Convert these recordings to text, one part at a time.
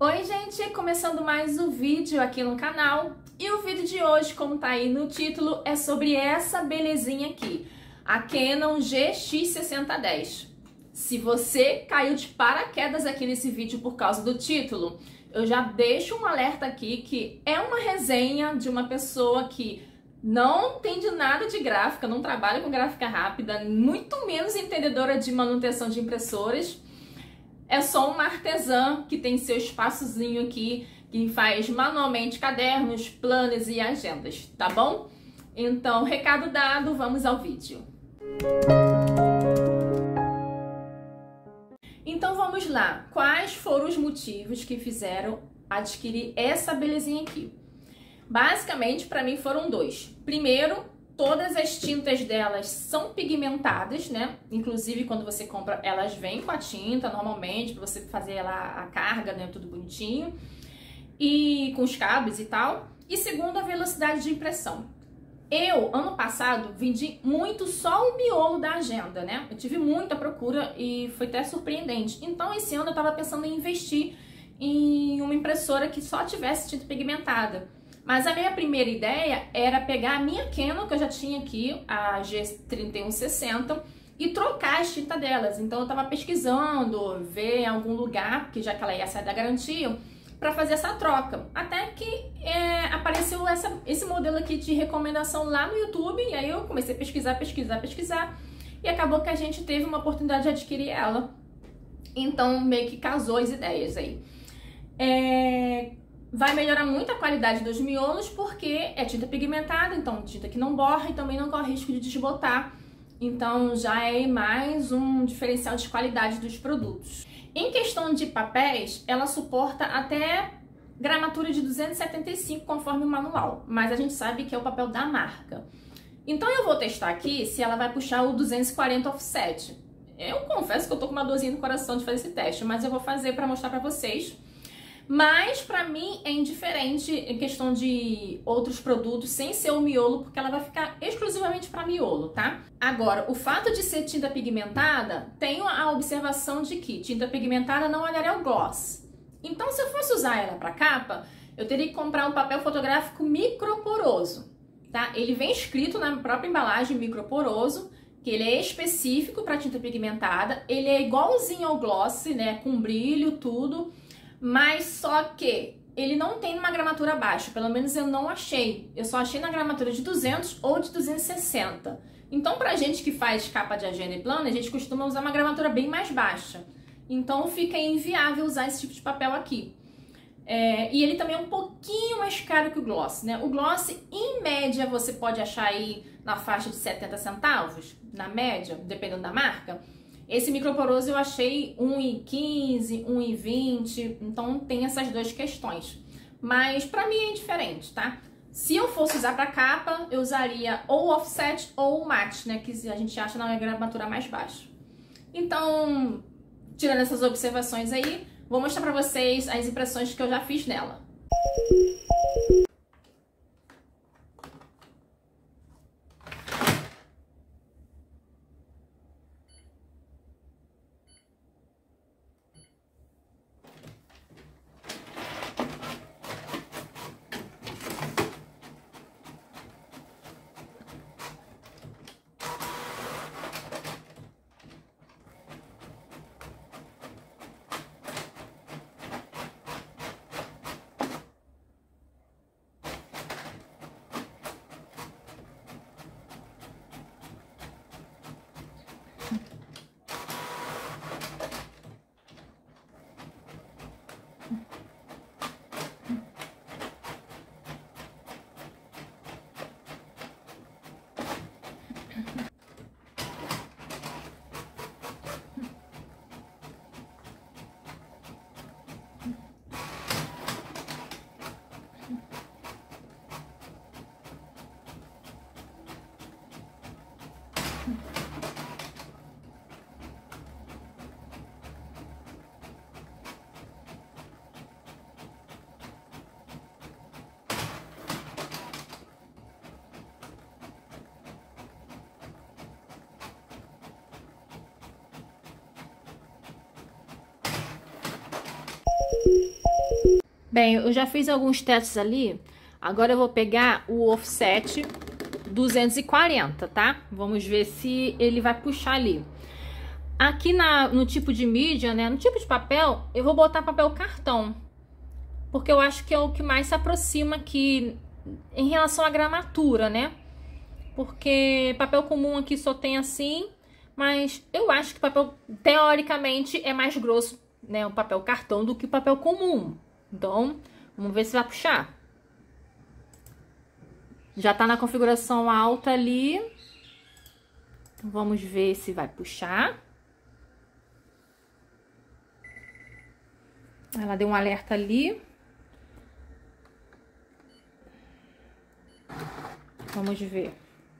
Oi gente, começando mais um vídeo aqui no canal. E o vídeo de hoje, como tá aí no título, é sobre essa belezinha aqui, a Canon GX6010. Se você caiu de paraquedas aqui nesse vídeo por causa do título, eu já deixo um alerta aqui que é uma resenha de uma pessoa que não entende nada de gráfica, não trabalha com gráfica rápida, muito menos entendedora de manutenção de impressoras. É só uma artesã que tem seu espaçozinho aqui, que faz manualmente cadernos, planners e agendas, tá bom? Então, recado dado, vamos ao vídeo. Então vamos lá, quais foram os motivos que fizeram adquirir essa belezinha aqui? Basicamente, para mim foram dois. Primeiro, todas as tintas delas são pigmentadas, né? Inclusive, quando você compra, elas vêm com a tinta, normalmente, para você fazer lá a carga, né? Tudo bonitinho. E com os cabos e tal. E segundo, a velocidade de impressão. Eu, ano passado, vendi muito só o miolo da agenda, né? Eu tive muita procura e foi até surpreendente. Então, esse ano eu tava pensando em investir em uma impressora que só tivesse tinta pigmentada. Mas a minha primeira ideia era pegar a minha Canon, que eu já tinha aqui, a G3160, e trocar as tintas delas. Então eu tava pesquisando, ver em algum lugar, porque já que ela ia sair da garantia, para fazer essa troca. Até que apareceu esse modelo aqui de recomendação lá no YouTube, e aí eu comecei a pesquisar, e acabou que a gente teve uma oportunidade de adquirir ela. Então meio que casou as ideias aí. Vai melhorar muito a qualidade dos miolos porque é tinta pigmentada, então tinta que não borra e também não corre risco de desbotar. Então já é mais um diferencial de qualidade dos produtos. Em questão de papéis, ela suporta até gramatura de 275 conforme o manual, mas a gente sabe que é o papel da marca. Então eu vou testar aqui se ela vai puxar o 240 offset. Eu confesso que eu tô com uma dorzinha no coração de fazer esse teste, mas eu vou fazer para mostrar para vocês. Mas pra mim é indiferente em questão de outros produtos sem ser o miolo, porque ela vai ficar exclusivamente para miolo, tá? Agora, o fato de ser tinta pigmentada, tenho a observação de que tinta pigmentada não adere ao gloss. Então, se eu fosse usar ela para capa, eu teria que comprar um papel fotográfico microporoso, tá? Ele vem escrito na própria embalagem microporoso, que ele é específico para tinta pigmentada, ele é igualzinho ao gloss, né, com brilho, tudo. Mas só que ele não tem uma gramatura baixa, pelo menos eu não achei. Eu só achei na gramatura de 200 ou de 260. Então, pra gente que faz capa de agenda e plano, a gente costuma usar uma gramatura bem mais baixa. Então, fica inviável usar esse tipo de papel aqui. E ele também é um pouquinho mais caro que o gloss, né? O gloss, em média, você pode achar aí na faixa de 70 centavos, na média, dependendo da marca. Esse microporoso eu achei 1,15, 1,20, então tem essas duas questões. Mas pra mim é indiferente, tá? Se eu fosse usar pra capa, eu usaria ou o offset ou o matte, né? Que a gente acha na gramatura mais baixa. Então, tirando essas observações aí, vou mostrar pra vocês as impressões que eu já fiz nela. Bem, eu já fiz alguns testes ali. Agora eu vou pegar o offset 240, tá? Vamos ver se ele vai puxar ali. Aqui no tipo de mídia, né? No tipo de papel, eu vou botar papel cartão. Porque eu acho que é o que mais se aproxima aqui em relação à gramatura, né? Porque papel comum aqui só tem assim, mas eu acho que papel, teoricamente, é mais grosso, né? O papel cartão do que o papel comum. Então, vamos ver se vai puxar. Já tá na configuração alta ali. Vamos ver se vai puxar. Ela deu um alerta ali. Vamos ver.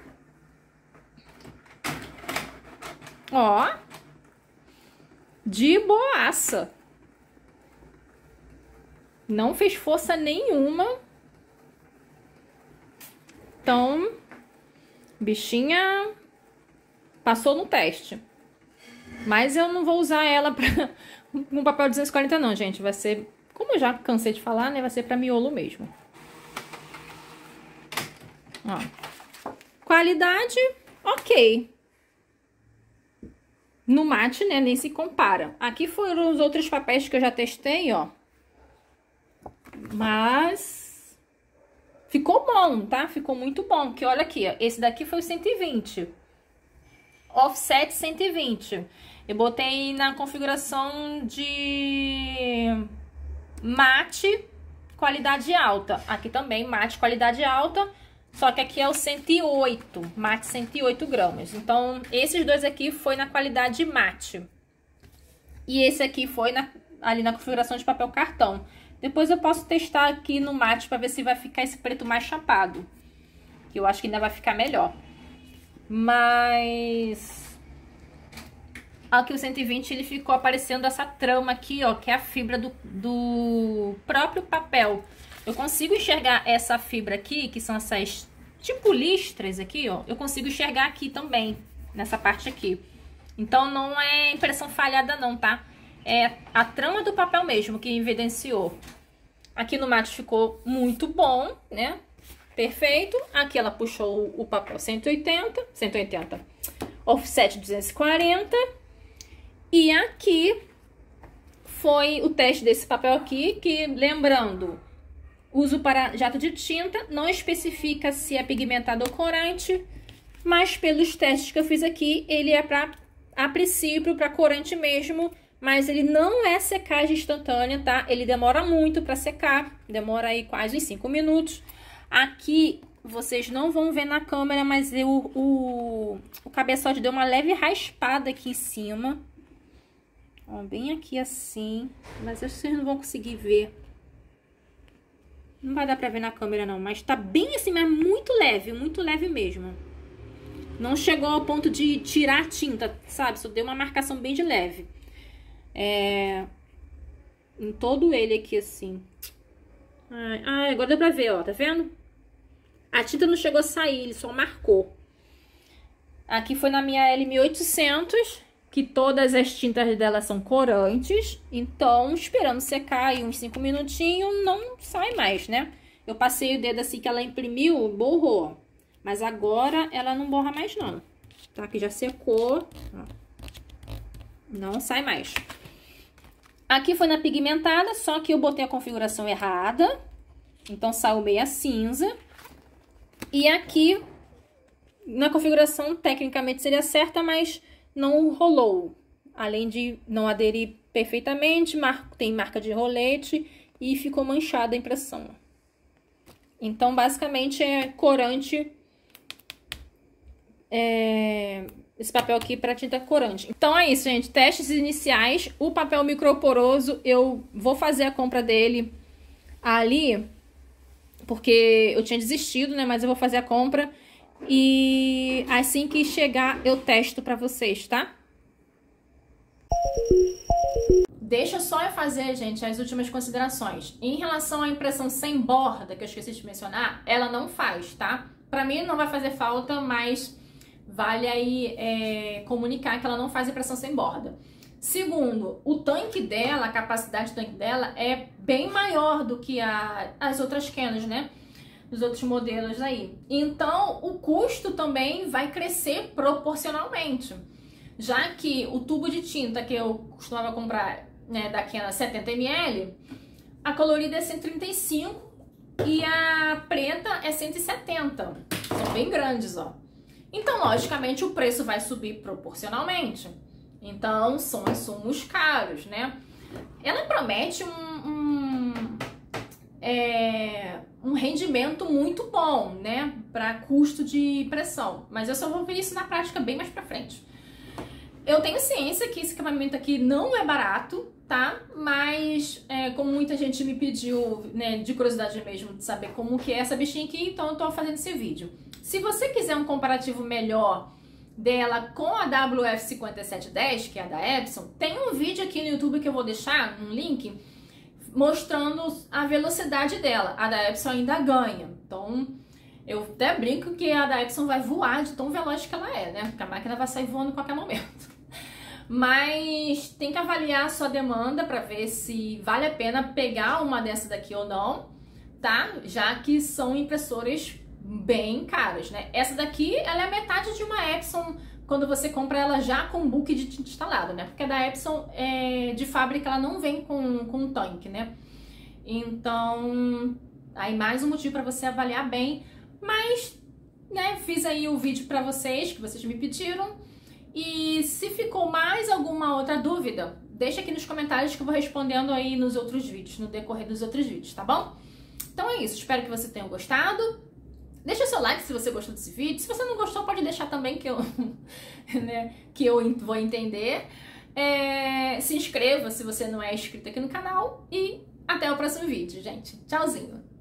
Ó. De boaça. Não fez força nenhuma. Então, bichinha passou no teste. Mas eu não vou usar ela para um papel 240 não, gente. Vai ser, como eu já cansei de falar, né? Vai ser para miolo mesmo. Ó. Qualidade, ok. No mate, né? Nem se compara. Aqui foram os outros papéis que eu já testei, ó. Mas ficou bom, tá? Ficou muito bom. Que olha aqui, ó. Esse daqui foi o 120. Offset 120. Eu botei na configuração de mate qualidade alta. Aqui também mate qualidade alta. Só que aqui é o 108. Mate 108 gramas. Então, esses dois aqui foi na qualidade mate. E esse aqui foi ali na configuração de papel cartão. Depois eu posso testar aqui no mate para ver se vai ficar esse preto mais chapado. Que eu acho que ainda vai ficar melhor. Mas aqui o 120 ele ficou aparecendo essa trama aqui, ó, que é a fibra do próprio papel. Eu consigo enxergar essa fibra aqui, que são essas tipo listras aqui, ó. Eu consigo enxergar aqui também, nessa parte aqui. Então não é impressão falhada não, tá? É a trama do papel mesmo que evidenciou. Aqui no mate ficou muito bom, né? Perfeito. Aqui ela puxou o papel 180, offset 240. E aqui foi o teste desse papel aqui, que lembrando, uso para jato de tinta, não especifica se é pigmentado ou corante, mas pelos testes que eu fiz aqui, ele é para, a princípio, para corante mesmo, mas ele não é secagem instantânea, tá? Ele demora muito para secar, demora aí quase uns 5 minutos. Aqui vocês não vão ver na câmera, mas o cabeçote deu uma leve raspada aqui em cima. Ó, bem aqui assim, mas vocês não vão conseguir ver. Não vai dar pra ver na câmera não, mas tá bem assim, mas muito leve mesmo. Não chegou ao ponto de tirar a tinta, sabe? Só deu uma marcação bem de leve. Em todo ele aqui assim. Ai, agora deu pra ver, ó, tá vendo? A tinta não chegou a sair, ele só marcou. Aqui foi na minha LM800, que todas as tintas dela são corantes. Então, esperando secar aí uns 5 minutinhos, não sai mais, né? Eu passei o dedo assim que ela imprimiu, borrou. Mas agora ela não borra mais não. Tá? Aqui já secou. Ó. Não sai mais. Aqui foi na pigmentada, só que eu botei a configuração errada. Então, saiu meia cinza. E aqui, na configuração, tecnicamente seria certa, mas não rolou. Além de não aderir perfeitamente, tem marca de rolete e ficou manchada a impressão. Então, basicamente, é corante. Esse papel aqui para tinta corante. Então é isso, gente. Testes iniciais. O papel microporoso, eu vou fazer a compra dele ali, porque eu tinha desistido, né? Mas eu vou fazer a compra e assim que chegar eu testo para vocês, tá? Deixa só eu fazer, gente, as últimas considerações. Em relação à impressão sem borda, que eu esqueci de mencionar, ela não faz, tá? Pra mim não vai fazer falta, mas vale aí comunicar que ela não faz impressão sem borda. Segundo, o tanque dela, a capacidade do tanque dela é bem maior do que as outras Canons, né? Dos outros modelos aí. Então, o custo também vai crescer proporcionalmente. Já que o tubo de tinta que eu costumava comprar, né, da Canon 70 ml, a colorida é 135 e a preta é 170. São bem grandes, ó. Então, logicamente, o preço vai subir proporcionalmente. Então, são insumos caros, né? Ela promete um rendimento muito bom, né? Para custo de impressão. Mas eu só vou ver isso na prática bem mais pra frente. Eu tenho ciência que esse equipamento aqui não é barato, tá? Mas, como muita gente me pediu, né, de curiosidade mesmo, de saber como que é essa bichinha aqui, então eu tô fazendo esse vídeo. Se você quiser um comparativo melhor dela com a WF5710, que é a da Epson, tem um vídeo aqui no YouTube que eu vou deixar, um link, mostrando a velocidade dela. A da Epson ainda ganha. Então, eu até brinco que a da Epson vai voar de tão veloz que ela é, né? Porque a máquina vai sair voando em qualquer momento. Mas tem que avaliar a sua demanda para ver se vale a pena pegar uma dessa daqui ou não, tá? Já que são impressoras bem caras, né? Essa daqui, ela é metade de uma Epson quando você compra ela já com o book de tinta instalado, né? Porque a da Epson, de fábrica, ela não vem com tanque, né? Então, aí mais um motivo para você avaliar bem. Mas, né, fiz aí o vídeo para vocês, que vocês me pediram. E se ficou mais alguma outra dúvida, deixa aqui nos comentários que eu vou respondendo aí nos outros vídeos, no decorrer dos outros vídeos, tá bom? Então é isso, espero que você tenha gostado. Deixa o seu like se você gostou desse vídeo. Se você não gostou, pode deixar também que eu, né, que eu vou entender. Se inscreva se você não é inscrito aqui no canal. E até o próximo vídeo, gente. Tchauzinho!